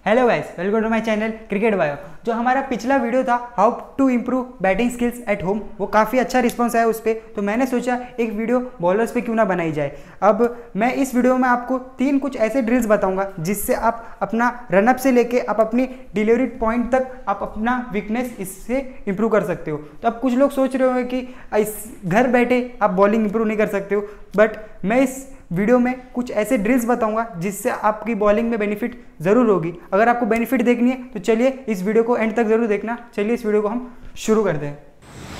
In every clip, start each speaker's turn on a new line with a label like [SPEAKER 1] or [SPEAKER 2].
[SPEAKER 1] Hello guys, welcome to my channel cricket bio. जो हमारा पिछला वीडियो था how to improve batting skills at home, वो काफ़ी अच्छा रिस्पांस आया उस पर, तो मैंने सोचा एक वीडियो बॉलर्स पे क्यों ना बनाई जाए। अब मैं इस वीडियो में आपको कुछ ऐसे ड्रिल्स बताऊंगा जिससे आप अपना रनअप से लेके आप अपनी डिलीवरी पॉइंट तक आप अपना वीकनेस इससे इंप्रूव कर सकते हो। तो अब कुछ लोग सोच रहे होंगे कि इस घर बैठे आप बॉलिंग इंप्रूव नहीं कर सकते हो, बट मैं इस वीडियो में कुछ ऐसे ड्रिल्स बताऊंगा जिससे आपकी बॉलिंग में बेनिफिट ज़रूर होगी। अगर आपको बेनिफिट देखनी है तो चलिए इस वीडियो को एंड तक ज़रूर देखना। चलिए इस वीडियो को हम शुरू करते हैं।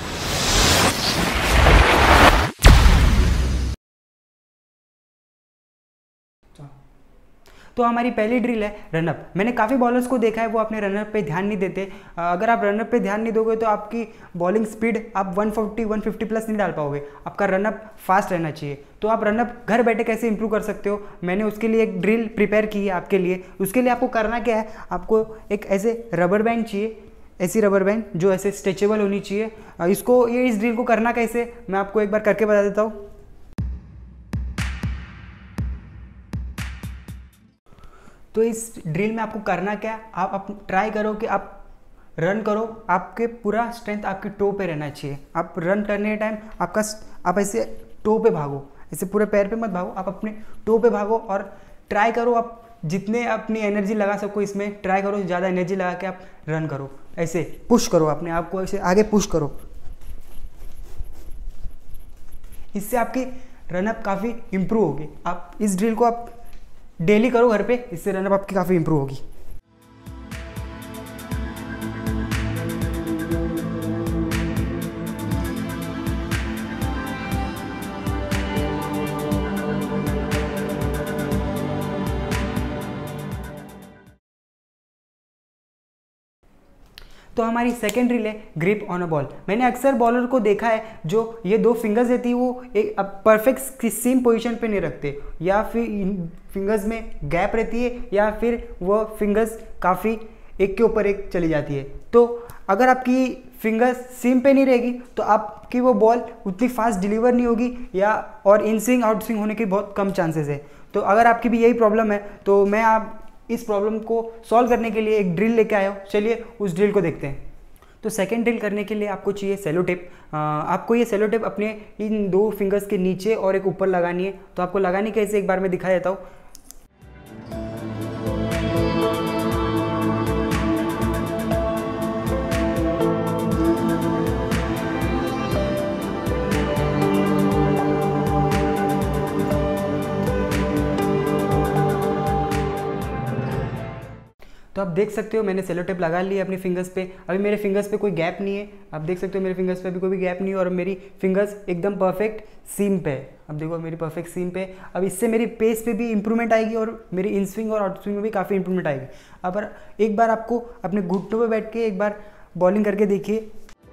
[SPEAKER 1] तो हमारी पहली ड्रिल है रनअप। मैंने काफ़ी बॉलर्स को देखा है वो अपने रनअप पे ध्यान नहीं देते। अगर आप रनअप पे ध्यान नहीं दोगे तो आपकी बॉलिंग स्पीड आप 140-150 प्लस नहीं डाल पाओगे। आपका रनअप फास्ट रहना चाहिए। तो आप रनअप घर बैठे कैसे इंप्रूव कर सकते हो, मैंने उसके लिए एक ड्रिल प्रिपेयर की है आपके लिए। उसके लिए आपको करना क्या है, आपको एक ऐसे रबर बैंड चाहिए, ऐसी रबर बैंड जो ऐसे स्ट्रेचेबल होनी चाहिए। इस ड्रिल को करना कैसे मैं आपको एक बार करके बता देता हूँ। तो इस ड्रिल में आपको करना क्या है, आप ट्राई करो कि आप रन करो, आपके पूरा स्ट्रेंथ आपकी टो पे रहना चाहिए। आप रन करने के टाइम आप ऐसे टो पे भागो, ऐसे पूरे पैर पे मत भागो, आप अपने टो पे भागो और ट्राई करो आप जितने अपनी एनर्जी लगा सको इसमें ट्राई करो, ज़्यादा एनर्जी लगा के आप रन करो। ऐसे पुश करो अपने आप को, ऐसे आगे पुश करो। इससे आपकी रनअप काफ़ी इम्प्रूव होगी। आप इस ड्रिल को आप डेली करो घर पे, इससे रनअप आपकी काफ़ी इंप्रूव होगी। तो हमारी सेकेंड ड्रिल है ग्रिप ऑन अ बॉल। मैंने अक्सर बॉलर को देखा है जो ये दो फिंगर्स रहती है वो एक परफेक्ट सेम पोजीशन पे नहीं रखते, या फिर फिंगर्स में गैप रहती है, या फिर वो फिंगर्स काफ़ी एक के ऊपर एक चली जाती है। तो अगर आपकी फिंगर्स सेम पे नहीं रहेगी तो आपकी वो बॉल उतनी फास्ट डिलीवर नहीं होगी, या और इन स्विंग आउट स्विंग होने के बहुत कम चांसेस है। तो अगर आपकी भी यही प्रॉब्लम है तो मैं आप इस प्रॉब्लम को सॉल्व करने के लिए एक ड्रिल लेके आया हूँ। चलिए उस ड्रिल को देखते हैं। तो सेकंड ड्रिल करने के लिए आपको चाहिए सेलो टेप। आपको ये सेलो टेप अपने इन दो फिंगर्स के नीचे और एक ऊपर लगानी है। तो आपको लगानी कैसे एक बार मैं दिखा देता हूँ। तो आप देख सकते हो मैंने सेलो टेप लगा लिया अपनी फिंगर्स पे। अभी मेरे फिंगर्स पे कोई गैप नहीं है, आप देख सकते हो मेरे फिंगर्स पे अभी कोई भी गैप नहीं है और मेरी फिंगर्स एकदम परफेक्ट सीम पे है। अब देखो मेरी परफेक्ट सीम पे। अब इससे मेरी पेस पे भी इंप्रूवमेंट आएगी और मेरी इन स्विंग और आउट स्विंग में भी काफ़ी इंप्रूवमेंट आएगी। अब एक बार आपको अपने घुटनों पे बैठ के एक बार बॉलिंग करके देखिए।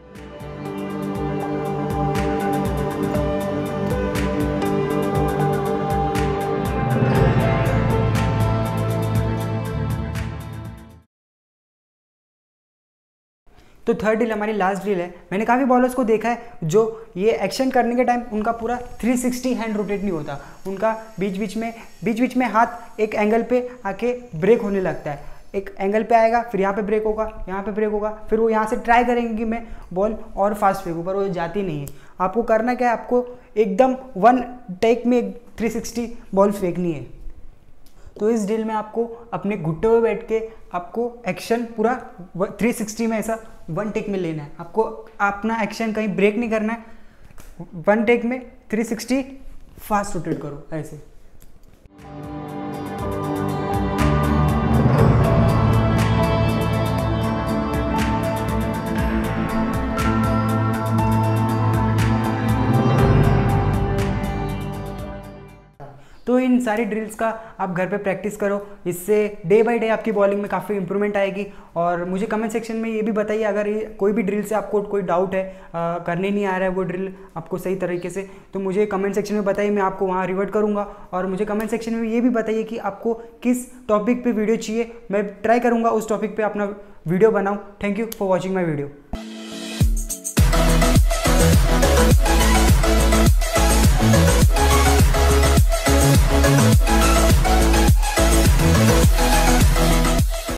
[SPEAKER 1] तो थर्ड ड्रिल हमारी लास्ट ड्रिल है। मैंने काफ़ी बॉलर्स को देखा है जो ये एक्शन करने के टाइम उनका पूरा 360 हैंड रोटेट नहीं होता, उनका बीच बीच में हाथ एक एंगल पे आके ब्रेक होने लगता है। एक एंगल पे आएगा, फिर यहाँ पे ब्रेक होगा, यहाँ पे ब्रेक होगा, फिर वो यहाँ से ट्राई करेंगे कि मैं बॉल और फास्ट फेंकूँ, पर वो जाती नहीं है। आपको करना क्या है, आपको एकदम वन टेक में 360 बॉल फेंकनी है। तो इस ड्रिल में आपको अपने घुट्टे पे बैठ के आपको एक्शन पूरा 360 में ऐसा वन टेक में लेना है। आपको अपना एक्शन कहीं ब्रेक नहीं करना है, वन टेक में 360 फास्ट रोटेट करो ऐसे। तो इन सारी ड्रिल्स का आप घर पे प्रैक्टिस करो, इससे डे बाय डे आपकी बॉलिंग में काफ़ी इंप्रूवमेंट आएगी। और मुझे कमेंट सेक्शन में ये भी बताइए अगर कोई भी ड्रिल से आपको कोई डाउट है, करने नहीं आ रहा है वो ड्रिल आपको सही तरीके से, तो मुझे कमेंट सेक्शन में बताइए, मैं आपको वहाँ रिवर्ट करूँगा। और मुझे कमेंट सेक्शन में ये भी बताइए कि आपको किस टॉपिक पर वीडियो चाहिए, मैं ट्राई करूँगा उस टॉपिक पर अपना वीडियो बनाऊँ। Thank you for watching my video.